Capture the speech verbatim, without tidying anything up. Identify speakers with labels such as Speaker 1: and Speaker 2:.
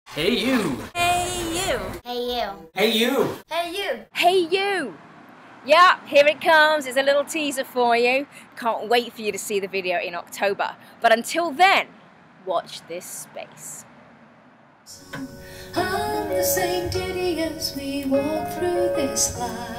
Speaker 1: Hey you!
Speaker 2: Hey you!
Speaker 3: Hey you!
Speaker 1: Hey you!
Speaker 2: Hey you!
Speaker 4: Hey you! Yeah, here it comes. It's a little teaser for you. Can't wait for you to see the video in October. But until then, watch this space.
Speaker 5: On the same ditty as we walk through this life.